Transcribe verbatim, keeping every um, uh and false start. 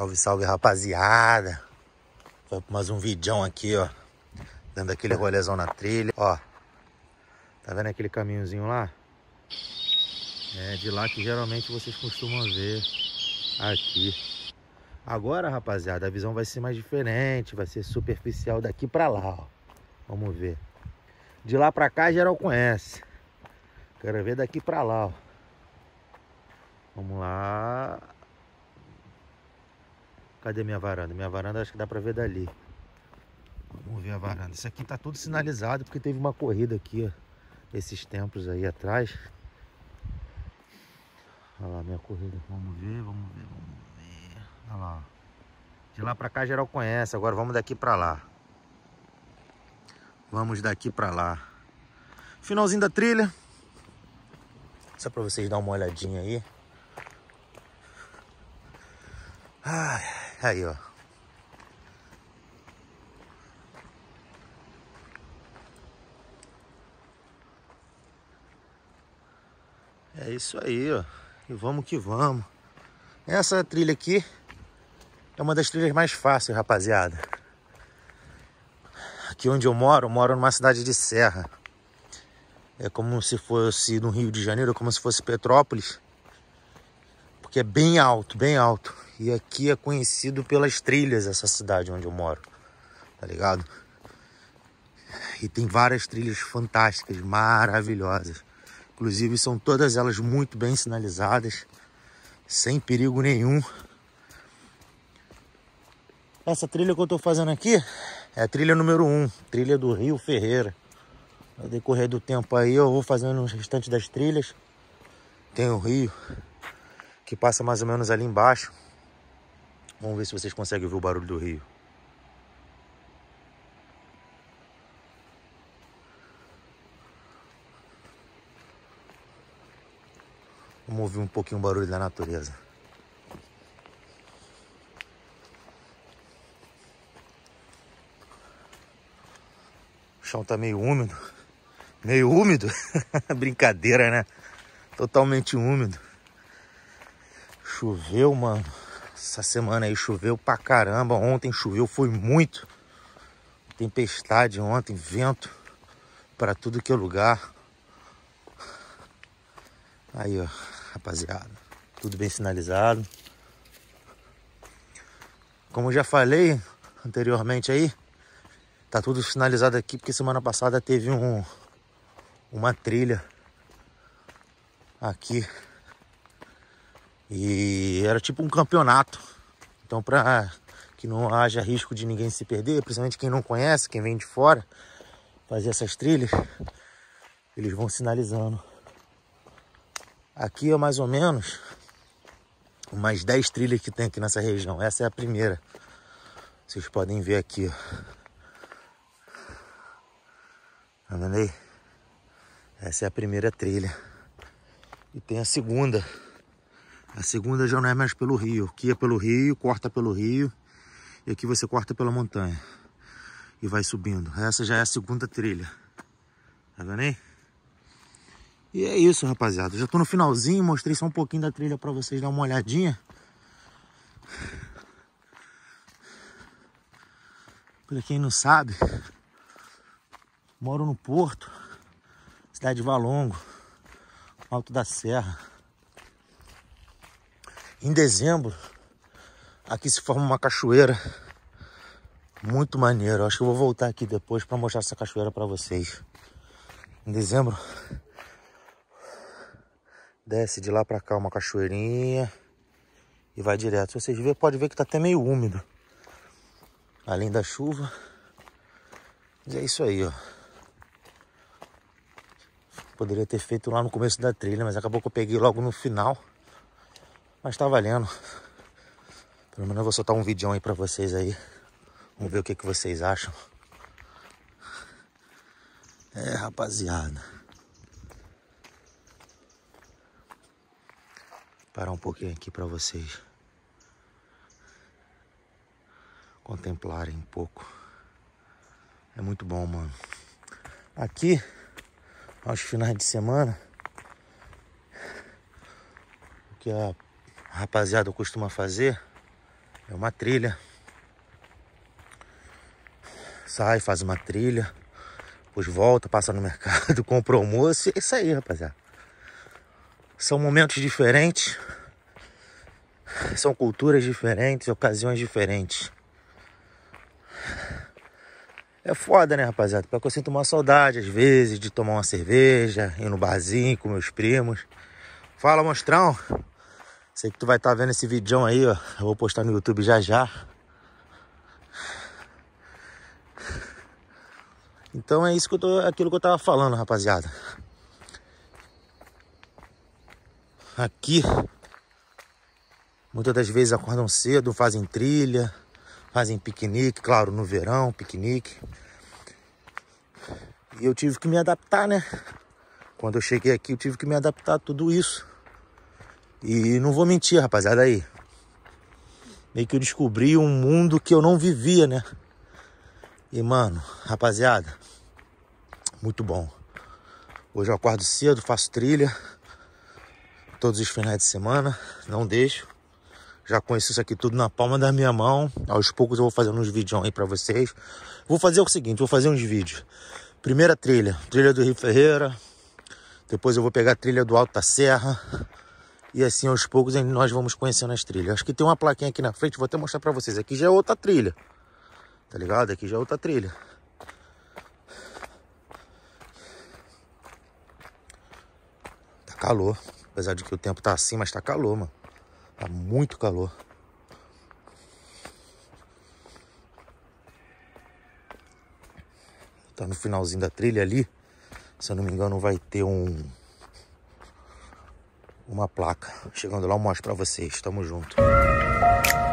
Salve, salve, rapaziada. Foi mais um vidão aqui, ó. Dando aquele rolezão na trilha. Ó, tá vendo aquele caminhozinho lá? É de lá que geralmente vocês costumam ver aqui. Agora, rapaziada, a visão vai ser mais diferente. Vai ser superficial daqui pra lá, ó. Vamos ver. De lá pra cá, geral conhece. Quero ver daqui pra lá, ó. Vamos lá. Cadê minha varanda? Minha varanda acho que dá pra ver dali. Vamos ver a varanda. Isso aqui tá tudo sinalizado porque teve uma corrida aqui, ó, esses tempos aí atrás. Olha lá minha corrida. Vamos ver, vamos ver, vamos ver. Olha lá. De lá pra cá geral conhece. Agora vamos daqui pra lá. Vamos daqui pra lá. Finalzinho da trilha. Só pra vocês darem uma olhadinha aí. Ai, aí, ó. É isso aí, ó. E vamos que vamos. Essa trilha aqui é uma das trilhas mais fáceis, rapaziada. Aqui onde eu moro, eu moro numa cidade de serra. É como se fosse no Rio de Janeiro, como se fosse Petrópolis. Porque é bem alto, bem alto. E aqui é conhecido pelas trilhas, essa cidade onde eu moro. Tá ligado? E tem várias trilhas fantásticas, maravilhosas. Inclusive são todas elas muito bem sinalizadas, sem perigo nenhum. Essa trilha que eu tô fazendo aqui é a trilha número um, trilha do Rio Ferreira. No decorrer do tempo aí eu vou fazendo os restantes das trilhas. Tem o rio que passa mais ou menos ali embaixo. Vamos ver se vocês conseguem ouvir o barulho do rio. Vamos ouvir um pouquinho o barulho da natureza. O chão tá meio úmido. Meio úmido? Brincadeira, né? Totalmente úmido. Choveu, mano. Essa semana aí choveu pra caramba. Ontem choveu, foi muito. Tempestade ontem, vento pra tudo que é lugar. Aí, ó, rapaziada. Tudo bem sinalizado. Como eu já falei anteriormente aí, tá tudo sinalizado aqui porque semana passada teve um, uma trilha aqui. E era tipo um campeonato. Então, para que não haja risco de ninguém se perder, principalmente quem não conhece, quem vem de fora, fazer essas trilhas, eles vão sinalizando. Aqui é mais ou menos umas dez trilhas que tem aqui nessa região. Essa é a primeira. Vocês podem ver aqui, ó. Tá vendo aí? Essa é a primeira trilha. E tem a segunda. A segunda já não é mais pelo rio. Aqui é pelo rio, corta pelo rio. E aqui você corta pela montanha. E vai subindo. Essa já é a segunda trilha. Tá vendo aí? E é isso, rapaziada. Já tô no finalzinho. Mostrei só um pouquinho da trilha pra vocês dar uma olhadinha. Pra quem não sabe, moro no Porto, cidade de Valongo, Alto da Serra. Em dezembro, aqui se forma uma cachoeira muito maneira. Acho que eu vou voltar aqui depois para mostrar essa cachoeira para vocês. Em dezembro, desce de lá para cá uma cachoeirinha e vai direto. Se vocês verem, pode ver que tá até meio úmido, além da chuva. Mas é isso aí, ó. Poderia ter feito lá no começo da trilha, mas acabou que eu peguei logo no final. Mas tá valendo. Pelo menos eu vou soltar um vídeo aí pra vocês aí. Vamos ver o que, que vocês acham. É, rapaziada. Parar um pouquinho aqui pra vocês contemplarem um pouco. É muito bom, mano. Aqui, aos finais de semana, o que a rapaziada costuma fazer É uma trilha. Sai, faz uma trilha, depois volta, passa no mercado, compra o almoço. É isso aí, rapaziada. São momentos diferentes. São culturas diferentes, ocasiões diferentes. É foda, né, rapaziada? Porque eu sinto uma saudade, às vezes, de tomar uma cerveja, ir no barzinho com meus primos. Fala, monstrão. Sei que tu vai estar vendo esse vídeo aí, ó. Eu vou postar no YouTube já já. Então é isso que eu tô, aquilo que eu tava falando, rapaziada. Aqui, muitas das vezes acordam cedo, fazem trilha, fazem piquenique, claro, no verão, piquenique. E eu tive que me adaptar, né? Quando eu cheguei aqui, eu tive que me adaptar a tudo isso. E não vou mentir, rapaziada, aí. Meio que eu descobri um mundo que eu não vivia, né? E, mano, rapaziada, muito bom. Hoje eu acordo cedo, faço trilha todos os finais de semana, não deixo. Já conheço isso aqui tudo na palma da minha mão. Aos poucos eu vou fazendo uns vídeos aí pra vocês. Vou fazer o seguinte, vou fazer uns vídeos. Primeira trilha, trilha do Rio Ferreira. Depois eu vou pegar a trilha do Alto da Serra. E assim, aos poucos, nós vamos conhecendo as trilhas. Acho que tem uma plaquinha aqui na frente, vou até mostrar pra vocês. Aqui já é outra trilha. Tá ligado? Aqui já é outra trilha. Tá calor. Apesar de que o tempo tá assim, mas tá calor, mano. Tá muito calor. Tá no finalzinho da trilha ali. Se eu não me engano, vai ter um... uma placa. Chegando lá, eu mostro pra vocês. Tamo junto.